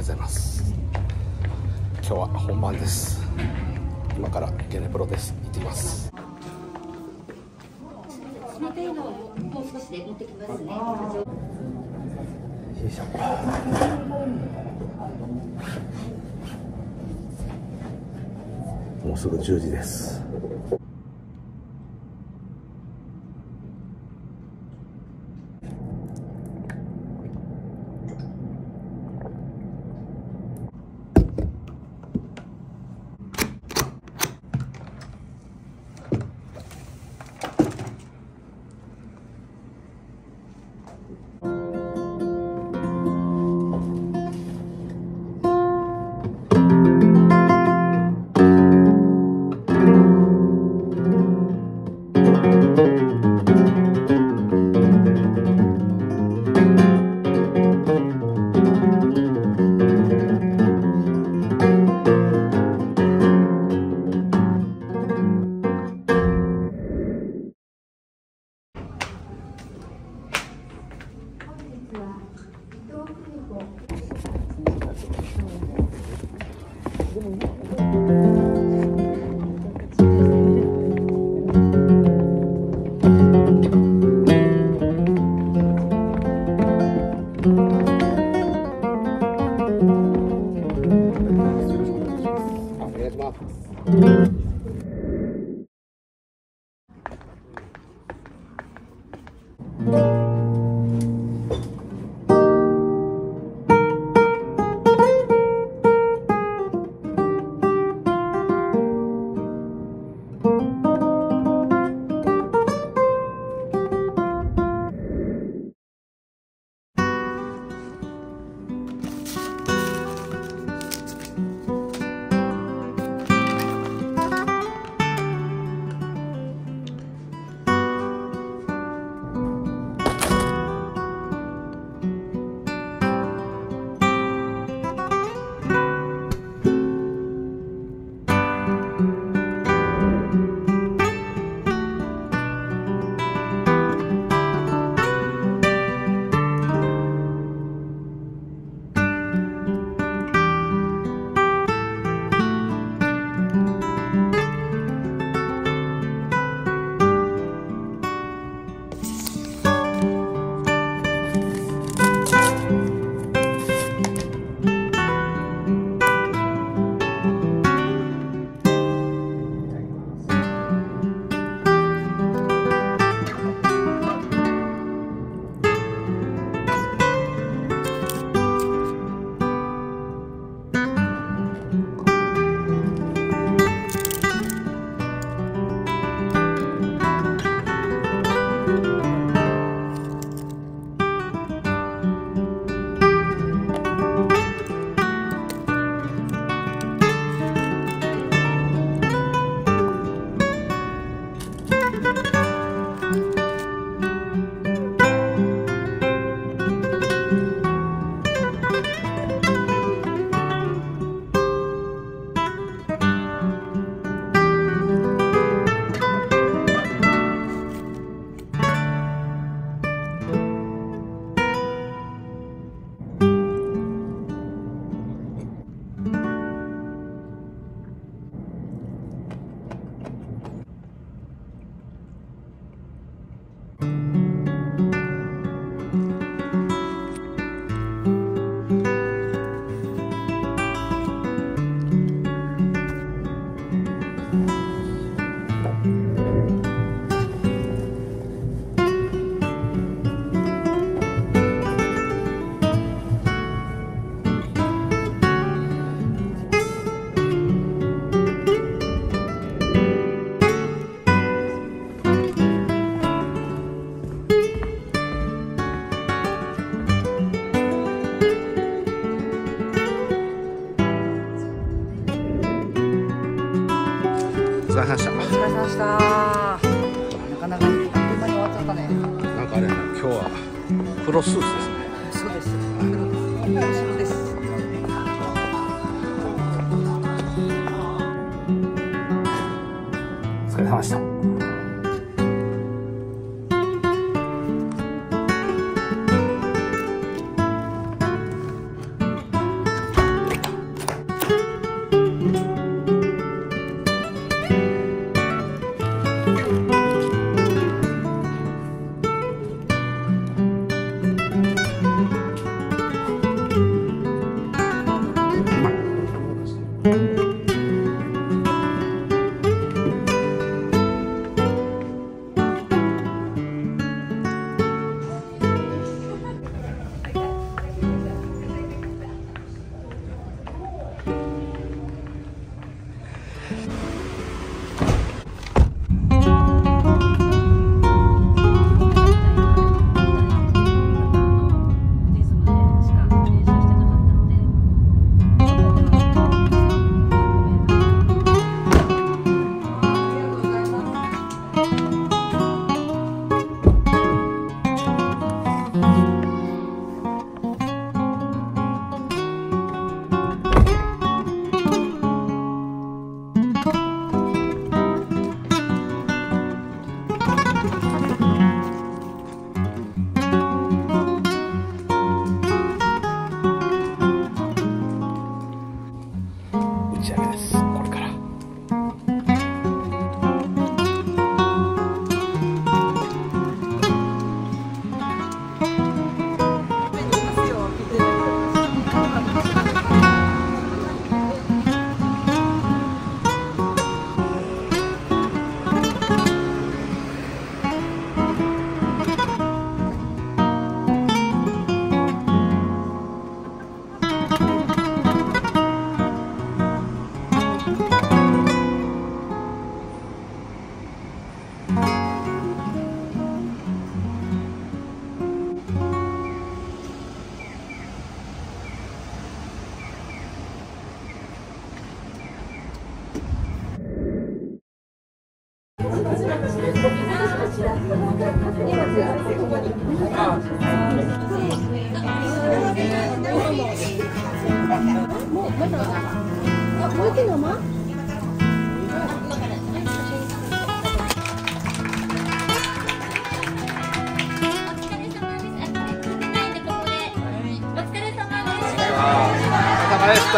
ございます。今日は本番です。今からゲネプロです。行ってきます。 冷たいのをもう少しで持ってきますね。 よいしょ。もうすぐ10時です。お疲れ様でした。お疲れ様でした。なかなかあっという間に終わっちゃったね。なんかあれ、今日はプロスーツですね。そうです。後ろです。お疲れ様でした。 打ち上げです。これから。でした。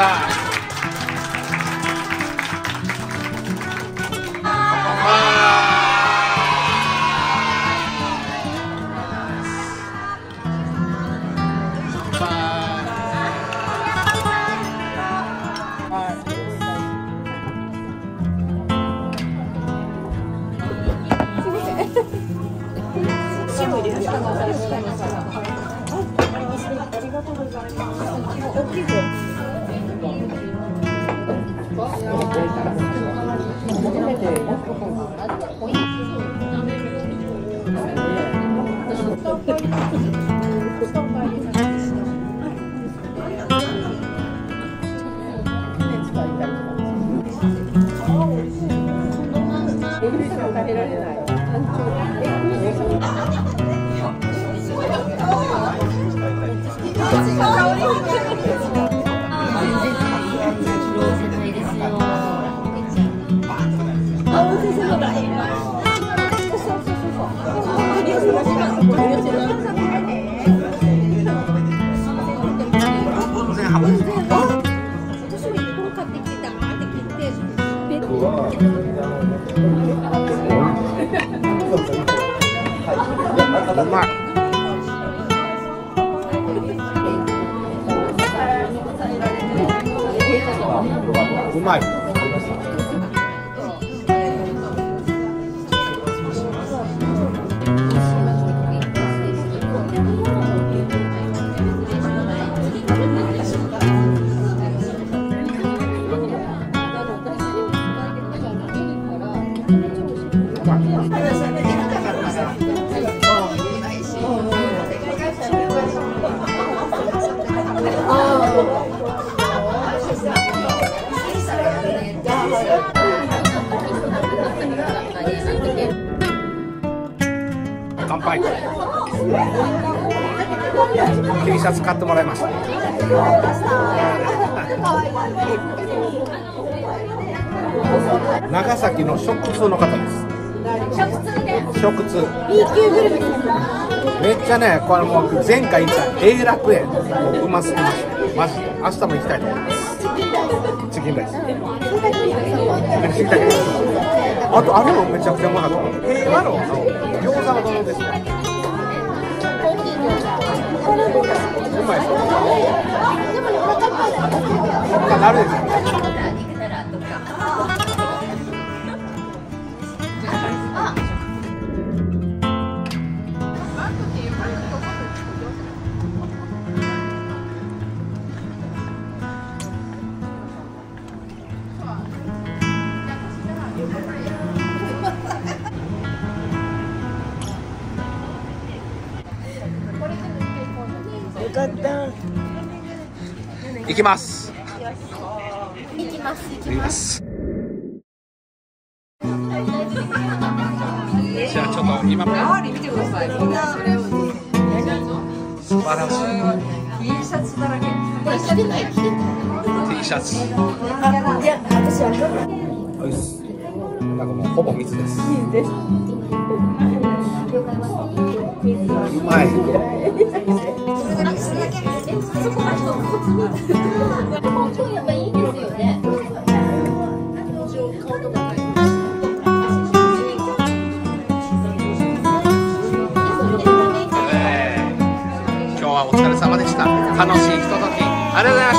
うまい。うまい。乾杯。T シャツ買ってもらいました。長崎の食通の方です。食通。B 級グルメです。めっちゃね、これもう前回行った永楽園、うますぎました。マジで明日も行きたいと思います。チキンライス。あとあれもめちゃくちゃうまかった。平和の餃子の丼ですね。うまいですよ。なるですよ。よかった。行きます。 行きます。 行きます。じゃあちょっと今周り見てください。素晴らしい。T シャツだらけ。T シャツ。いや、私は。なんかもうほぼ水です。水です。 はい。 やっぱいいですよね。 今日はお疲れ様でした。楽しいひとときありがとうございました。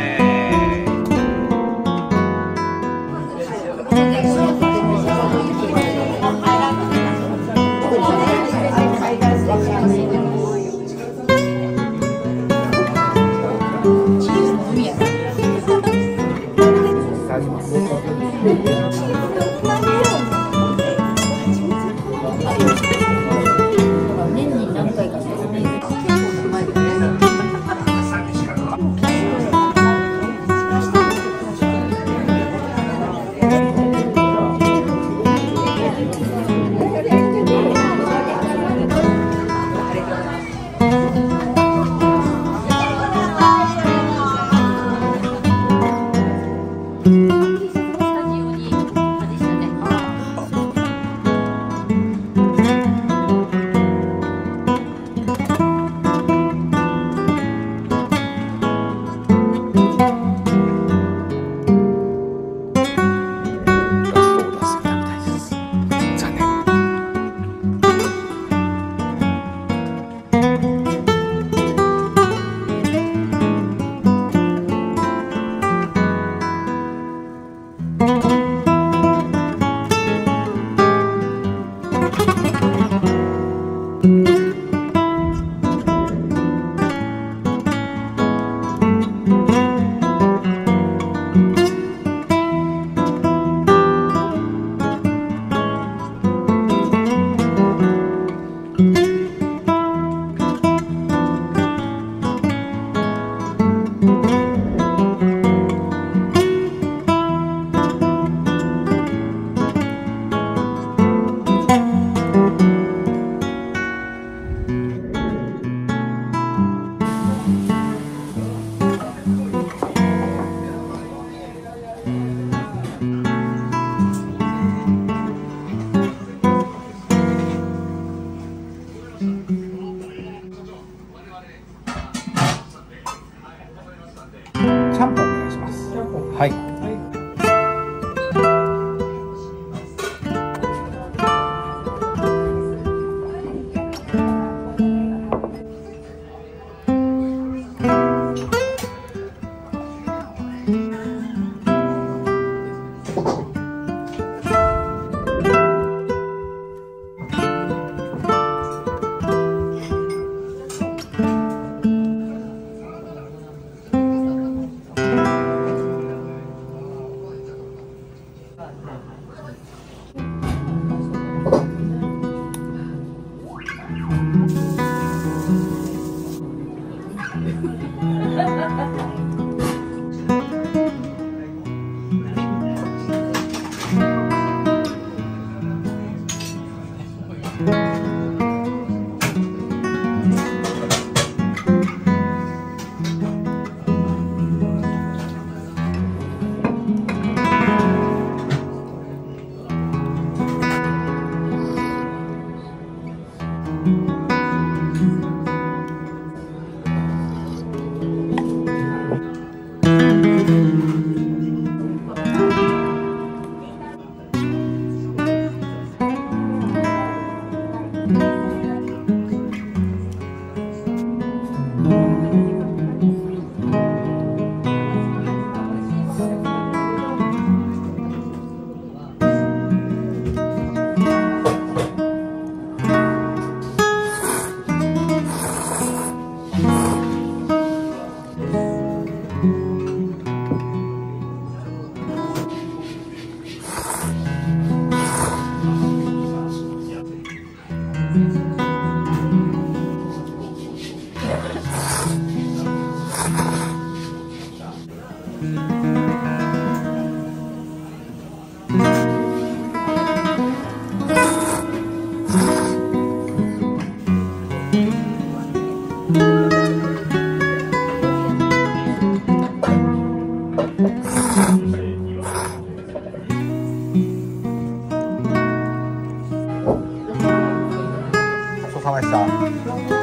ちゃんぽんお願いします。はい。 さまでした。